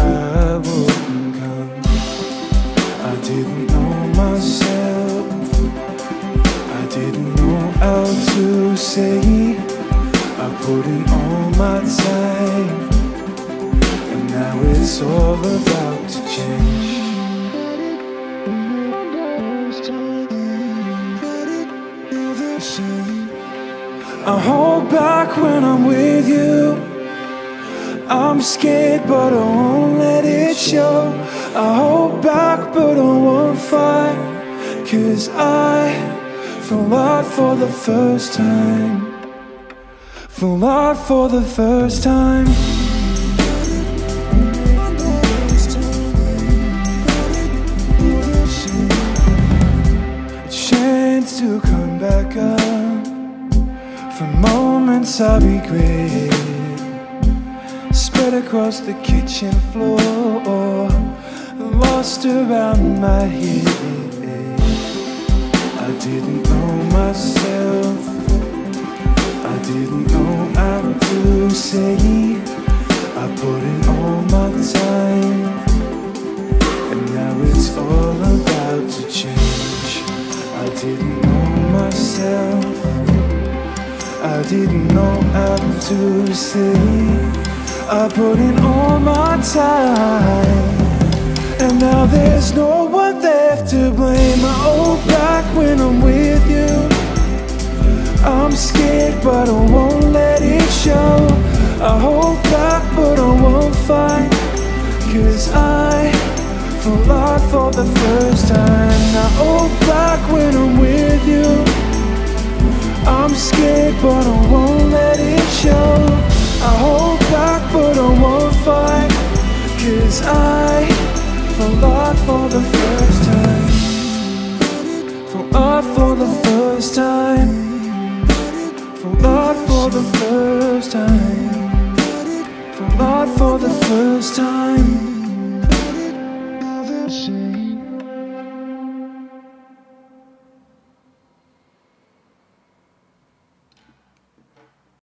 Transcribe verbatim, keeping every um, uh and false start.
I wouldn't come. I didn't know myself, I didn't know how to say. I put in all my time, and now it's all about to change. I hold back when I'm with you. I'm scared but I won't let it show. I hold back but I won't fight, 'cause I feel out for the first time. Feel out for the first time. A chance to come back up from moments I regret, spread across the kitchen floor, lost around my head. I didn't know myself, I didn't know how to say. I put in all my time, and now it's all about to change. I didn't know myself, I didn't know how to say. I put in all my time, and now there's no one left to blame. I hold back when I'm with you. I'm scared but I won't let it show. I hold back but I won't fight, 'cause I fall out for the first time. I hold back when I'm with you. I'm scared but I won't let it show. I hold back but I won't fight, 'cause I fall out for the first time. Fall out for the first time. Fall out for the first time. Fall out for the first time.